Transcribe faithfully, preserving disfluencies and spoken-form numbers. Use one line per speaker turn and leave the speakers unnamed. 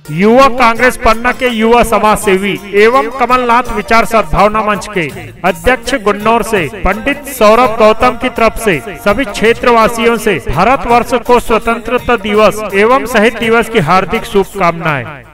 युवा कांग्रेस पन्ना के युवा समाज सेवी एवं कमलनाथ विचार सद्भावना मंच के अध्यक्ष गुन्नौर से पंडित सौरभ गौतम की तरफ से सभी क्षेत्रवासियों से भारतवर्ष को स्वतंत्रता दिवस एवं शहीद दिवस की हार्दिक शुभकामनाएं।